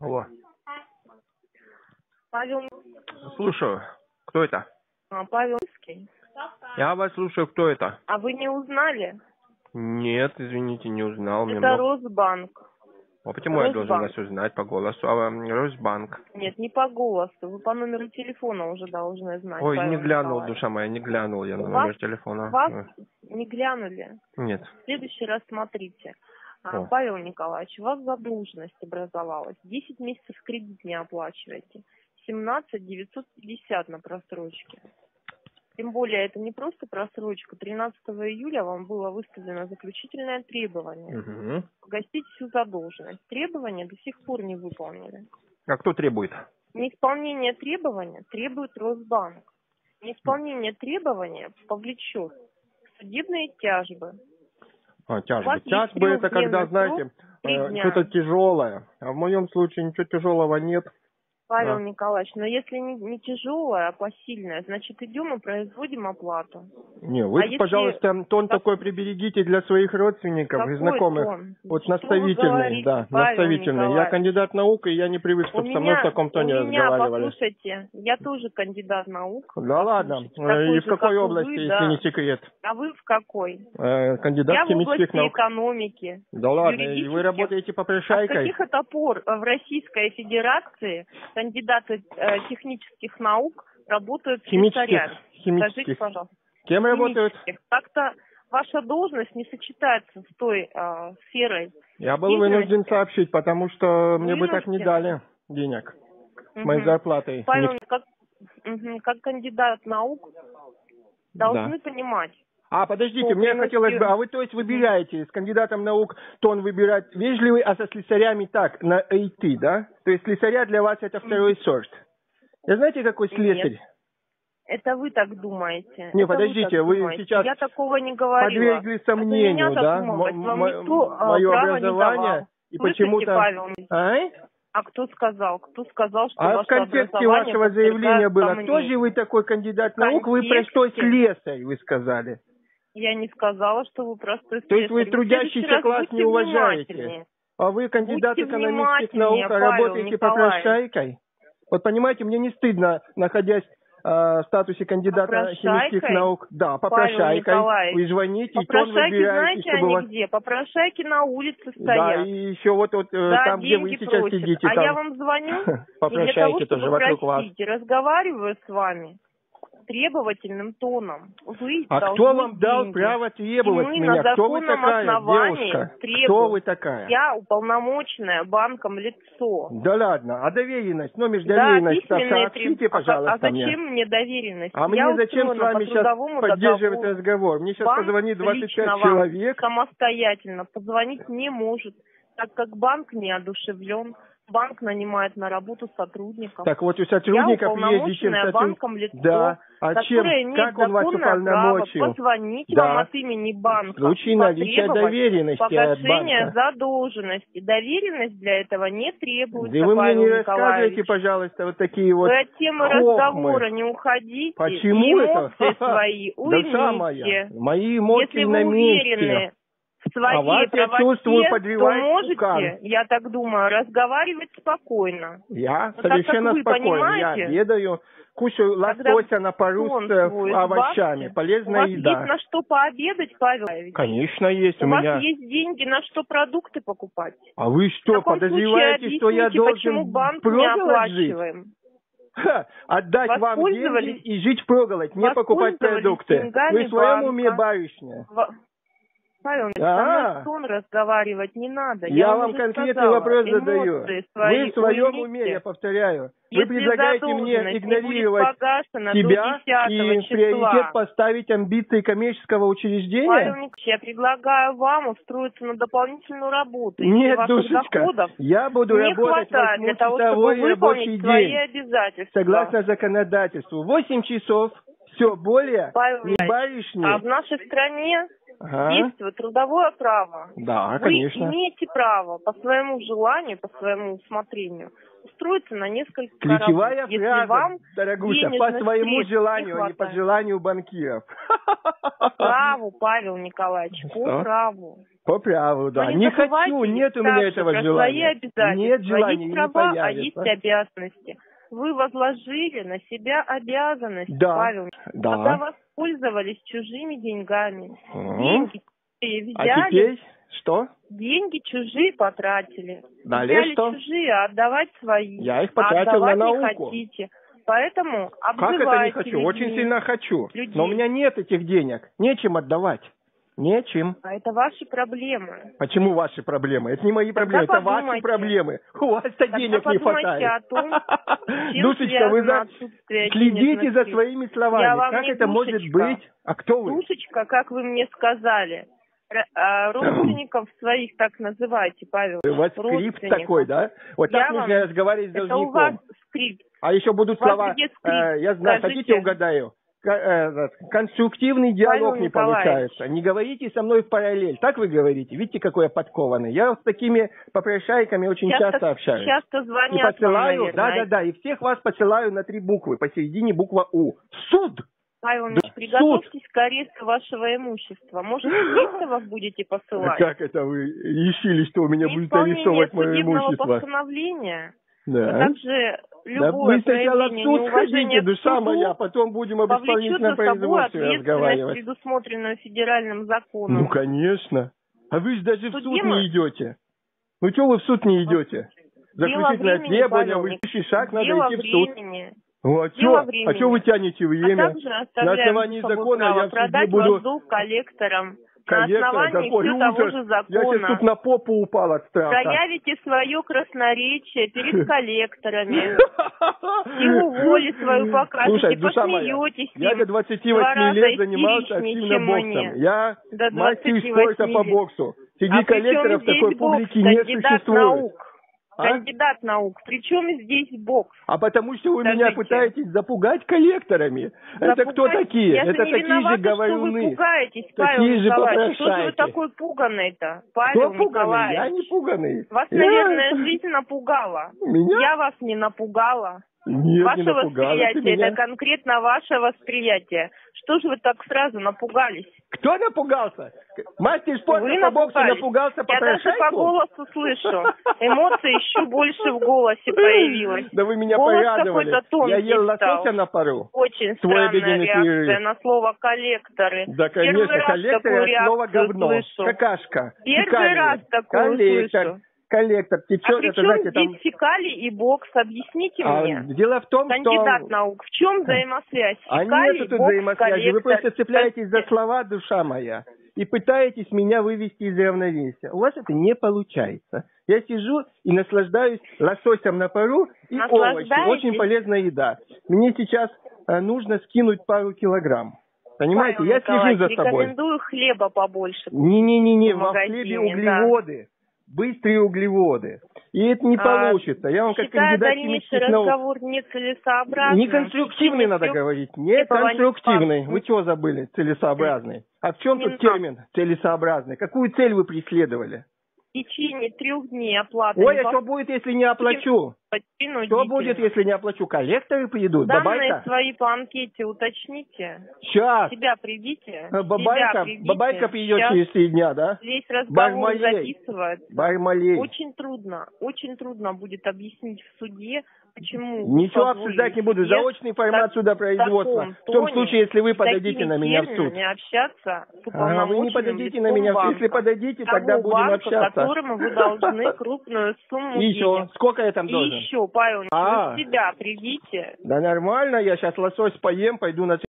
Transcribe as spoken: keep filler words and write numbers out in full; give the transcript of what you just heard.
Алло. Павел. Слушаю. Кто это? А, Павелский. Я вас слушаю. Кто это? А вы не узнали? Нет, извините, не узнал. Это много... Росбанк. А почему Росбанк. я должен вас узнать по голосу? А Росбанк. Нет, не по голосу. Вы по номеру телефона уже должны знать. Ой, Павел не глянул, Николаевич. душа моя, не глянул я на У номер вас, телефона. Вас не глянули? Нет. В следующий раз смотрите. О. Павел Николаевич, у вас задолженность образовалась. десять месяцев кредит не оплачиваете. семнадцать девятьсот пятьдесят на просрочке. Тем более, это не просто просрочка. тринадцатого июля вам было выставлено заключительное требование. Угу. Погасить всю задолженность. Требования до сих пор не выполнили. А кто требует? Неисполнение требования требует Росбанк. Неисполнение требования повлечет судебные тяжбы. А, тяжбы. Тяжбы это когда, знаете, э, что-то тяжелое. А в моем случае ничего тяжелого нет. Павел Да. Николаевич, но если не, не тяжелое, а посильное, значит идем и производим оплату. Не, вы, а пожалуйста, если... тон как... такой приберегите для своих родственников Какой и знакомых. тон? Вот Что наставительный, говорите, да, Павел наставительный. Я Николаевич? кандидат наук, и я не привык, чтобы у со меня, мной в таком тоне у меня, разговаривали. Послушайте, я тоже кандидат наук. Да ладно. Такой И в же, какой как области, вы, если да. не секрет? А вы в какой? Э, кандидат я химических в области наук. экономики. Да ладно, и вы работаете по прошайкой? А с каких это пор в Российской Федерации кандидаты э, технических наук работают слесарями? Химических. Скажите, пожалуйста. Кем работают? Как-то ваша должность не сочетается с той э, сферой. Я был вынужден сообщить, потому что мне бы так не дали денег. Угу. С моей зарплатой. Павел, как, угу, как кандидат наук должны да. понимать. А, подождите, мне хотелось бы, а вы, то есть, выбираете с кандидатом наук тон выбирать вежливый, а со слесарями так, на эй ти, да? То есть слесаря для вас это второй сорт. Я знаете, какой слесарь? Нет. Это вы так думаете. Не, это подождите, вы, вы сейчас я такого не говорила. подвергли сомнению, да, мое образование, и почему-то... А? А кто сказал? Кто сказал, что а ваше в контексте вашего заявления было, кто же вы такой кандидат наук? Вы простой слесарь, вы сказали. Я не сказала, что вы простой слесарь. То есть вы трудящийся класс не уважаете? А вы кандидат экономических наук, а работаете по прошайкой? Вот понимаете, мне не стыдно, находясь э, в статусе кандидата химических наук. Да, по прошайкой. Вы звоните, и тон выбираете, знаете, чтобы они вас... где? По прошайке на улице стоят. Да, и еще вот, вот да, там, где вы сейчас просят. сидите. А там... я вам звоню по и для того, тоже чтобы вокруг вас. разговариваю с вами требовательным тоном. Вы а кто вам дал деньги. право требовать мы меня? На кто вы такая, девушка? Требуем. Кто вы такая? Я уполномоченная банком лицо. Да ладно, а доверенность? Номер да, доверенности сообщите, треб... пожалуйста, а, а зачем мне. мне доверенность? А я мне зачем с вами сейчас поддерживать договору. разговор? Мне сейчас банк позвонит двадцать пять человек. Самостоятельно позвонить не может, так как банк неодушевлен. Банк нанимает на работу сотрудников. Так вот у сотрудников есть чем банком лицо, да. А чем? Как он вас уполномочил? Позвонить да. вам от имени банка. В случае наличия доверенности погашение от банка. задолженности. Доверенность для этого не требуется. Да вы мне не Николаевич. рассказывайте, пожалуйста, вот такие вот. Вы от темы хохмы. разговора не уходите. Почему эмоции это? свои уймите. Да самое. Мои эмоции Если на вы уверены месте. в своей а вас я чувствую, то можете, кукан. я так думаю, разговаривать спокойно. Я но совершенно так, как спокойно. Я обедаю, кушаю лосося на пару с овощами. Полезная еда. У вас еда. есть на что пообедать, Павел? Конечно, есть у, у меня. У вас есть деньги, на что продукты покупать? А вы что, подозреваете, случае, что я должен банк проголодь жить? Ха, отдать вам деньги и жить проголодь, не покупать продукты. Вы в своем уме, барышня? Павел, а, со мной разговаривать не надо. Я, я вам конкретный сказала, вопрос задаю. Вы в своем уймите. уме, я повторяю. Если вы предлагаете мне игнорировать себя и в приоритет поставить амбиции коммерческого учреждения? Павел Николаевич, я предлагаю вам устроиться на дополнительную работу. Нет, душечка, я буду не работать восьмичасовой рабочий день. Обязательства. Согласно законодательству. восемь часов, все, более Павел не барышни. А в нашей стране Ага. действует трудовое право. Да, Вы конечно. имеете право по своему желанию, по своему усмотрению устроиться на несколько Ключевая работ, если фраза, вам дорогуша, по денежных своему средств не желанию, а не по хватает. желанию банкиров. По праву, Павел Николаевич, по Что? праву. По праву, да. Но Не забывайте хочу, нет у меня также этого про желания. свои обязательства. Нет желания, Есть не права, а есть появится. обязанности. Вы возложили на себя обязанности, Да, Павел. да. Когда воспользовались чужими деньгами, Мгм. деньги чужие А взяли, теперь что? деньги чужие потратили. Далее Взяли что? чужие, а отдавать свои. Я их А потратил на отдавать не науку. хотите. Поэтому Как это не обзывайте хочу? людей. Очень сильно хочу. людей. Но у меня нет этих денег. Нечем отдавать. Нечем. А это ваши проблемы. Почему ваши проблемы? Это не мои проблемы, Тогда это ваши подумайте. проблемы. У вас-то денег не подумайте хватает. о том, с чем Душечка, вы связано за... отсутствие следите денежных за средств. своими словами. Я вам Как не это может душечка. быть? А кто вы? Душечка, как вы мне сказали. Р- а, родственников своих так называйте, Павел. У вас скрипт Родственников. такой, да? Вот так Я нужно вам- разговаривать с Это у вас должником. скрипт. А еще будут У вас слова, где скрипт? э, я знаю, Скажите. хотите угадаю? К- э, конструктивный диалог Павел не Николаевич. получается. Не говорите со мной в параллель. Так вы говорите? Видите, какой я подкованный. Я с такими попрошайками очень часто, Часто, общаюсь. часто И звонят вам, посылаю, наверное. да-да-да, и всех вас посылаю на три буквы. Посередине буква У. Суд! Павел Да, Ильич, приготовьтесь к аресту вашего имущества. Может, приставов будете посылать? Как это вы решили, что у меня будет Неисполнение арестовывать мое судебного имущество? постановления, а Да. также Да любое вы сначала в проявление суд неуважения ходите, к душа суду моя, потом будем об исполнительном повлечет за собой производстве ответственность, разговаривать. предусмотренную федеральным законом. Ну, конечно. А вы же даже в Суде суд мы- не идете. Ну, что вы в суд не идете? Заключительное времени, требование, Павел следующий шаг, надо Дело идти в суд. времени. Ну, а Дело что? времени. А что вы тянете А время? также На оставляем основании за собой закона право я в суде продать буду... ваш долг коллекторам. Коллектор, На основании какой все того ужас! же Я сейчас закона. тут на попу упал от страха. Проявите свое красноречие перед коллекторами. Силу воли свою покажете, Слушай, душа моя, посмеетесь я им. до двадцати Два восьми раза лет занимался истеричнее, активно чем боксом. мне. Я До мастер двадцати спорта восьми по лет. боксу. Среди А при чем коллекторов здесь такой бокс, публики не кандидат существует. наук? А? Кандидат наук. Причем здесь бокс? А потому что вы меня Скажите. пытаетесь запугать коллекторами. Это кто Запугать? такие? Я Это же не такие же виновата, что вы говоруны. пугаетесь, Такие Павел же Николаевич. Что же вы попрошайки. такой пуганный-то, Кто Павел пуганый? Николаевич? Я не пуганый. Вас, Я- наверное, жизнь напугала. Меня? Я вас не напугала. Нет, Ваше не напугала ты восприятие, меня. это конкретно ваше восприятие. Что же вы так сразу напугались? Кто напугался? Мастер спорта Вы по боксу напугались. напугался Я даже по попрошайку? голосу слышу. Эмоции еще больше в голосе появилось. Да вы меня Голос порадовали. какой-то тонкий Я ел стал. лосося на пару. Очень Свой странная обеденный реакция перерыв. на слово коллекторы. Да, Первый конечно, раз коллектор такую это слово реакцию говно. слышу. Какашка. Первый фекалии. раз такую коллектор, слышу. Коллектор. А Течет, при это, чем знаете, здесь там... фекалии и бокс? Объясните А, мне. дело в том, Кандидат что... наук. В чем взаимосвязь? А Фекалии, нету тут бокс, взаимосвязи. коллектор. Вы просто цепляетесь за Скажите, слова, душа моя, и пытаетесь меня вывести из равновесия. У вас это не получается. Я сижу и наслаждаюсь лососем на пару и овощи. Очень полезная еда. Мне сейчас э, нужно скинуть пару килограмм. Понимаете, Павел я слежу за собой. Рекомендую хлеба побольше. Не-не-не, в во магазине, хлебе да. углеводы. Быстрые углеводы. И это не А, получится. Я вам как Считаю кандидат дальнейший химических наук. разговор нецелесообразным. Не конструктивный надо Трех- говорить. Не этого не конструктивный. факт. Вы чего забыли? Целесообразный. А в чем Не тут надо. термин целесообразный? Какую цель вы преследовали? В течение трех дней оплаты. Ой, не а что будет, если не оплачу? принудительно. Что будет, если не оплачу? Коллекторы придут? Данные Бабайка? свои по анкете уточните. Сейчас. Себя приведите. Бабайка, Себя приведите. бабайка придет Сейчас через три дня, да? Весь разговор Бармалей. записывают. Бармалей. Очень трудно, очень трудно будет объяснить в суде, почему... Ничего вы обсуждать не буду. позволили Заочный формат суда производства. таком В том тоне, случае, если вы с подадите такими на меня в суд. терминами общаться с А вы уполномоченным не подадите на лицом меня в суд. банка. Если подадите, тогда Того будем банка, общаться. которому вы должны крупную сумму И еще. денег. Сколько я там И должен? еще, Павел, А. вы себя приведите. Да нормально, я сейчас лосось поем, пойду на